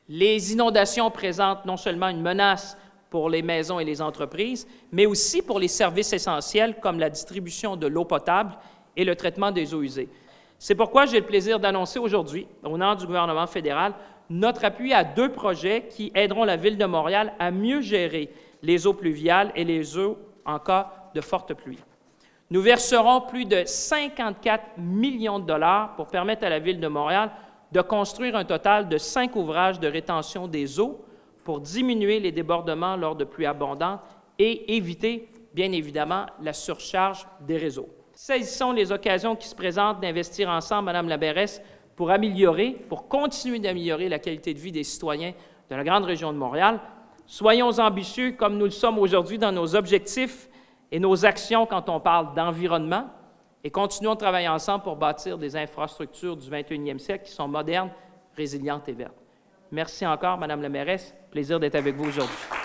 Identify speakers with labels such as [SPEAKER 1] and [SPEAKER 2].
[SPEAKER 1] Les inondations présentent non seulement une menace pour les maisons et les entreprises, mais aussi pour les services essentiels comme la distribution de l'eau potable et le traitement des eaux usées. C'est pourquoi j'ai le plaisir d'annoncer aujourd'hui, au nom du gouvernement fédéral, notre appui à 2 projets qui aideront la Ville de Montréal à mieux gérer les eaux pluviales et les eaux en cas de fortes pluies. Nous verserons plus de 54 millions de dollars pour permettre à la Ville de Montréal de construire un total de 5 ouvrages de rétention des eaux pour diminuer les débordements lors de pluies abondantes et éviter, bien évidemment, la surcharge des réseaux. Saisissons les occasions qui se présentent d'investir ensemble, Madame la mairesse, pour continuer d'améliorer la qualité de vie des citoyens de la grande région de Montréal. Soyons ambitieux comme nous le sommes aujourd'hui dans nos objectifs et nos actions quand on parle d'environnement et continuons de travailler ensemble pour bâtir des infrastructures du 21e siècle qui sont modernes, résilientes et vertes. Merci encore, Madame la mairesse. Plaisir d'être avec vous aujourd'hui.